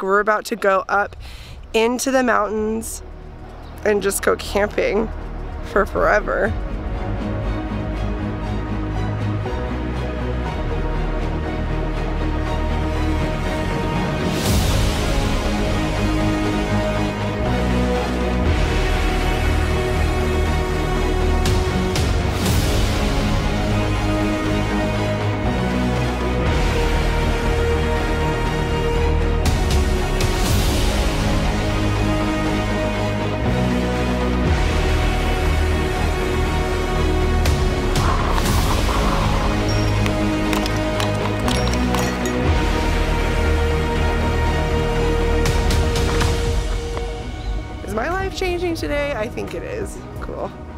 We're about to go up into the mountains and just go camping for forever. Is my life changing today? I think it is. Cool.